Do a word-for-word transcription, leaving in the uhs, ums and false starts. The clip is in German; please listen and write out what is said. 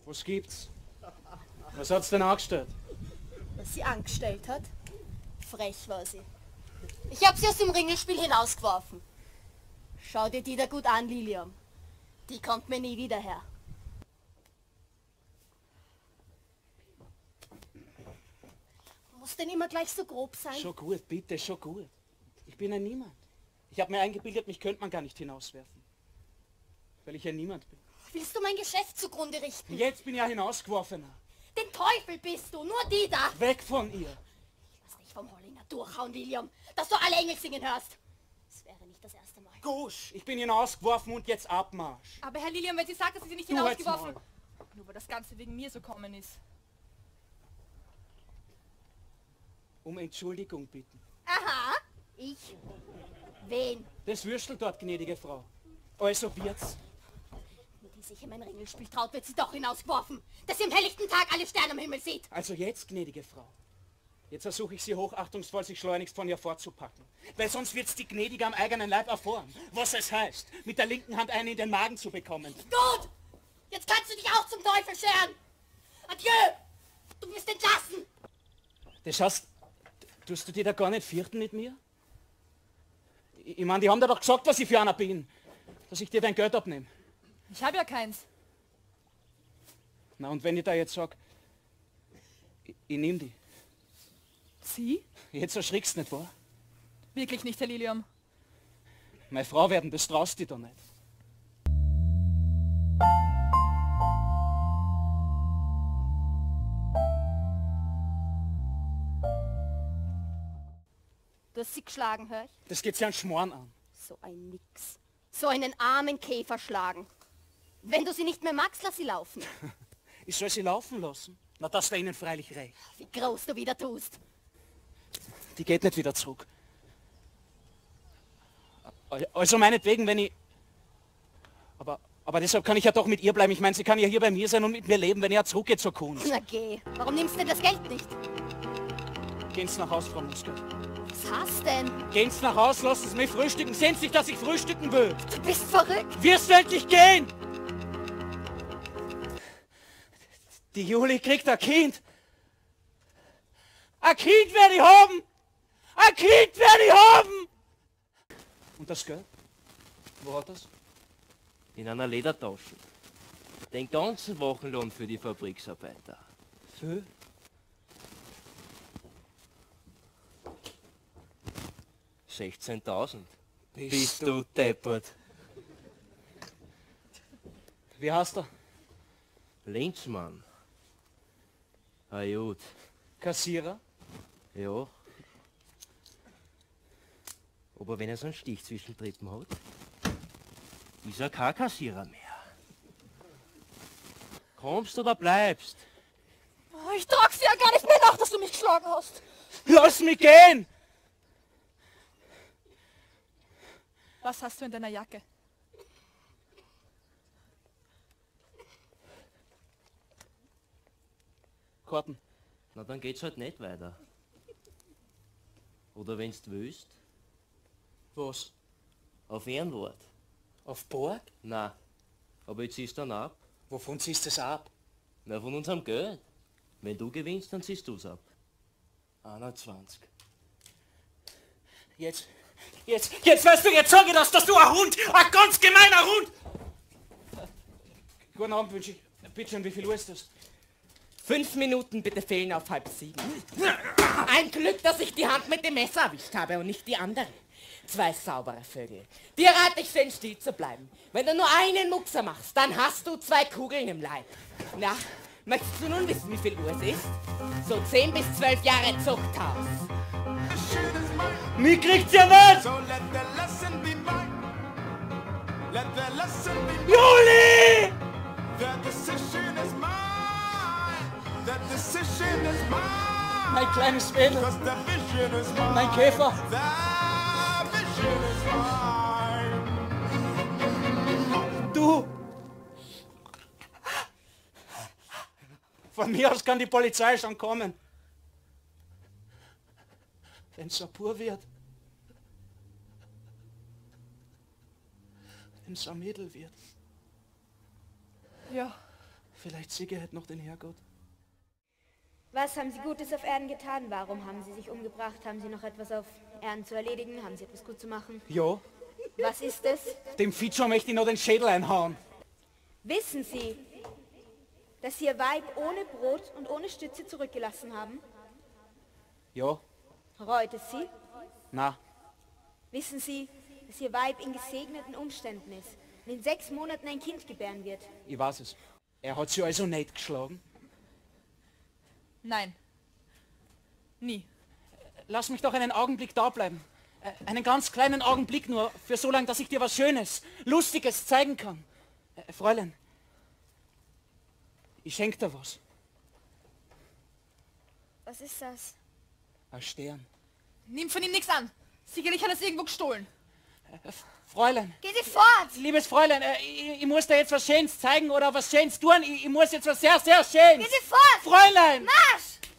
Was gibt's? Was hat's denn angestellt? Was sie angestellt hat? Frech war sie. Ich hab sie aus dem Ringelspiel hinausgeworfen. Schau dir die da gut an, Lilium. Die kommt mir nie wieder her. Muss denn immer gleich so grob sein? Schon gut, bitte, schon gut. Ich bin ein Niemand. Ich habe mir eingebildet, mich könnte man gar nicht hinauswerfen. Weil ich ein Niemand bin. Willst du mein Geschäft zugrunde richten? Jetzt bin ich ja hinausgeworfener. Den Teufel bist du, nur die da! Weg von ihr! Lass dich vom Hollinger durchhauen, William, dass du alle Engel singen hörst. Das wäre nicht das erste Mal. Gusch, ich bin hinausgeworfen und jetzt Abmarsch. Aber Herr Lilium, wenn Sie sagt, dass Sie sie nicht Du hinausgeworfen... Nur weil das Ganze wegen mir so kommen ist. Um Entschuldigung bitten. Aha, ich? Wen? Das Würstel dort, gnädige Frau. Also wird's. Nur die sich in mein Ringelspiel traut, wird sie doch hinausgeworfen, dass sie am helllichten Tag alle Sterne am Himmel sieht. Also jetzt, gnädige Frau. Jetzt ersuche ich Sie hochachtungsvoll, sich schleunigst von ihr fortzupacken. Weil sonst wird's die Gnädige am eigenen Leib erfahren, was es heißt, mit der linken Hand einen in den Magen zu bekommen. Gut! Jetzt kannst du dich auch zum Teufel scheren! Adieu! Du bist entlassen! Das heißt, tust du dir da gar nicht fürchten mit mir? Ich, ich meine, die haben dir doch gesagt, was ich für einer bin. Dass ich dir dein Geld abnehme. Ich habe ja keins. Na, und wenn ich da jetzt sag, ich, ich nehm die. Sie? Jetzt erschrickst du nicht, wahr? Wirklich nicht, Herr Lilium. Meine Frau werden, das traust du dir doch nicht. Du hast sie geschlagen, hör ich? Das geht sich einen Schmoren an. So ein Nix. So einen armen Käfer schlagen. Wenn du sie nicht mehr magst, lass sie laufen. Ich soll sie laufen lassen? Na, das wäre ihnen freilich recht. Wie groß du wieder tust. Die geht nicht wieder zurück. Also meinetwegen, wenn ich... Aber, aber deshalb kann ich ja doch mit ihr bleiben. Ich meine, sie kann ja hier bei mir sein und mit mir leben, wenn er zurückgeht zur Kunst. Na geh. Warum nimmst du denn das Geld nicht? Gehen Sie nach Haus, Frau Muskel. Was hast denn? Gehen Sie nach Haus, lassen Sie mich frühstücken. Sehen Sie sich, dass ich frühstücken will. Du bist verrückt. Wirst du endlich gehen? Die Juli kriegt ein Kind. Ein Kind werde ich haben. Ein Kind werde ich haben. Und das Geld? Wo hat das? In einer Ledertasche. Den ganzen Wochenlohn für die Fabriksarbeiter. Für? sechzehntausend. Bist, Bist du deppert. Wie heißt er? Lenzmann. Ah gut. Kassierer? Ja. Aber wenn er so einen Stich zwischen den Rippen hat, ist er kein Kassierer mehr. Kommst oder bleibst? Oh, ich trag's dir ja gar nicht mehr nach, dass du mich geschlagen hast. Lass mich gehen! Was hast du in deiner Jacke? Karten. Na, dann geht's halt nicht weiter. Oder wenn's du willst, Was? auf Ehrenwort. Auf Borg? Na, aber jetzt ziehst du dann ab. Wovon ziehst du es ab? Na, von unserem Geld. Wenn du gewinnst, dann ziehst du's ab. einundzwanzig. Jetzt, jetzt, jetzt weißt du, jetzt sag ich das, dass du ein Hund, ein ganz gemeiner Hund! Guten Abend wünsche ich. Bitte schön, wie viel Uhr ist das? Fünf Minuten bitte fehlen auf halb sieben. Ein Glück, dass ich die Hand mit dem Messer erwischt habe und nicht die andere. Zwei saubere Vögel. Dir rate ich, schön still zu bleiben. Wenn du nur einen Muckser machst, dann hast du zwei Kugeln im Leib. Na, möchtest du nun wissen, wie viel Uhr es ist? So zehn bis zwölf Jahre Zuchthaus. Mich kriegt's ja nicht! So let the lesson be mine. Let the lesson be mine. Juli! The decision is mine. The decision is mine. Mein kleines Mädel, 'Cause the vision is mine. mein Käfer. The vision is mine. Du! Von mir aus kann die Polizei schon kommen. Wenn's so pur wird. Wenn's so ein Mädel wird. Ja. Vielleicht siege er noch den Herrgott. Was haben Sie Gutes auf Erden getan? Warum haben Sie sich umgebracht? Haben Sie noch etwas auf Erden zu erledigen? Haben Sie etwas gut zu machen? Ja, Was ist es? dem Fitscher möchte ich noch den Schädel einhauen. Wissen Sie, dass Sie Ihr Weib ohne Brot und ohne Stütze zurückgelassen haben? Ja, Reut es Sie? na, Wissen Sie, dass Ihr Weib in gesegneten Umständen ist und in sechs Monaten ein Kind gebären wird? ich weiß es. Er hat sie also nicht geschlagen. Nein. Nie. Lass mich doch einen Augenblick da bleiben. Äh, Einen ganz kleinen Augenblick nur, für so lange, dass ich dir was Schönes, Lustiges zeigen kann. Äh, Fräulein, ich schenke dir was. Was ist das? Ein Stern. Nimm von ihm nichts an. Sicherlich hat er es irgendwo gestohlen. Äh, Fräulein, Geh Sie fort! liebes Fräulein, äh, ich, ich muss dir jetzt was Schönes zeigen oder was Schönes tun. Ich, ich muss jetzt was sehr, sehr Schönes. Geh Sie fort! Fräulein! Marsch!